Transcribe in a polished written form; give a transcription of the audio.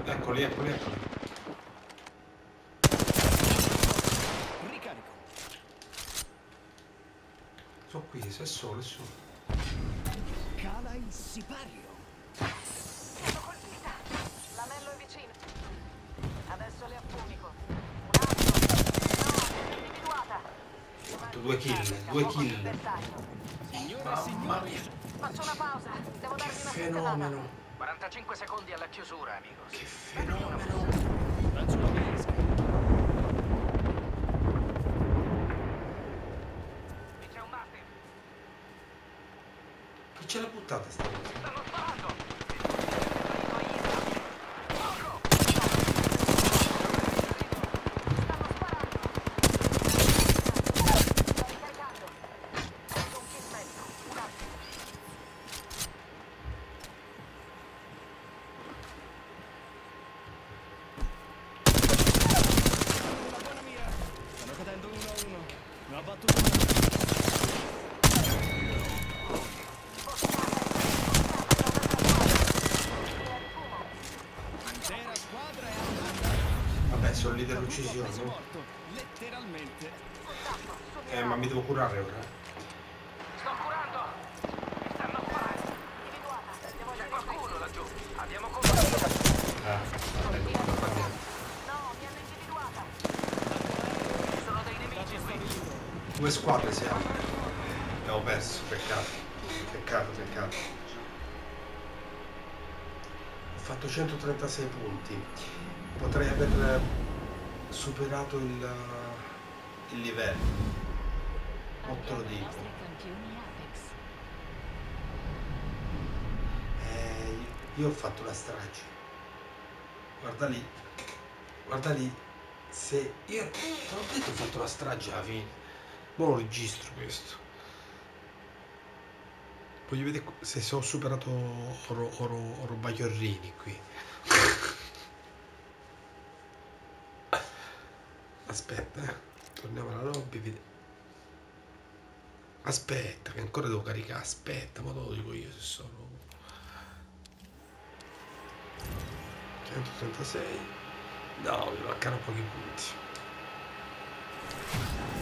Eccoli, eccoli, eccoli. Ricarico. Sono qui, se è solo, è solo. Cala il sipario. Sono colpita. L'anello è vicino. Adesso le affumico. Un altro. No, individuata. Ho fatto 2 kill, 2 kill. Signore e Mamma signori. mia, Faccio una pausa. Devo che darmi una fenomeno. sistemata. 45 secondi alla chiusura, amigos. Che fenomeno. Ragione Bielska. Qui c'è un Martin. Chi ce l'ha buttata sta cosa? Stanno sparando. Stanno sparando. Sto ricaricando. Ho un kill mezzo. Un altro. Una buona mira. Stanno cadendo 1-1. Ne ha battuto uno. L'intera squadra è andata. Vabbè, sono lì dell'uccisione, Preso no? morto. Letteralmente. Ma mi devo curare ora. Sto curando. Mi stanno sparando. Individuata. Devo C'è agire qualcuno laggiù. Abbiamo combattuto. Vabbè, non fa niente. No, mi hanno individuata. Ci sono dei nemici qui. 2 squadre siamo. Abbiamo perso, peccato. Peccato, peccato. Ho fatto 136 punti. Potrei aver superato il livello. Non te lo dico. Io ho fatto la strage. Guarda lì. Guarda lì. Se io te l'ho detto, ho fatto la strage alla fine. Ora lo registro questo. Voglio vedere se ho superato Oro Bagliorrini qui. Aspetta, torniamo alla lobby. Aspetta, che ancora devo caricare. Aspetta, ma te lo dico io se sono 136. No, mi mancano pochi punti.